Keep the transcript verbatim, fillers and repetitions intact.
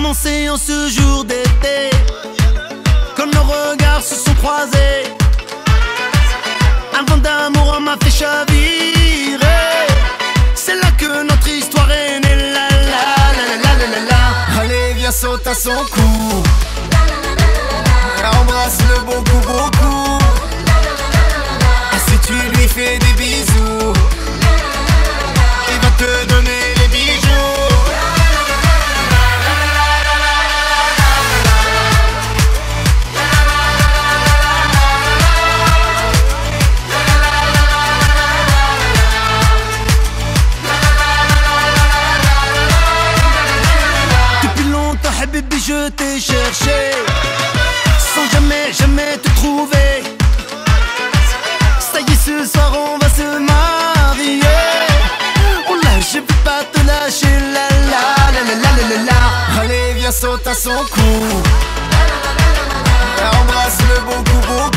commencé en ce jour d'été, quand nos regards se sont croisés. Un vent d'amour m'a fait chavirer. C'est là que notre histoire est née. La la la la la la la. Allez viens saute à son cou, embrasse le beaucoup beaucoup. Et si tu lui fais des bisous, il va te donner les bijoux. Baby, je t'ai cherché sans jamais, jamais te trouver. Ça y est, ce soir on va se marier. Oh là, je vais pas te lâcher. La la la la la la la. Allez, viens saute à son cou, embrasse le beaucoup beaucoup.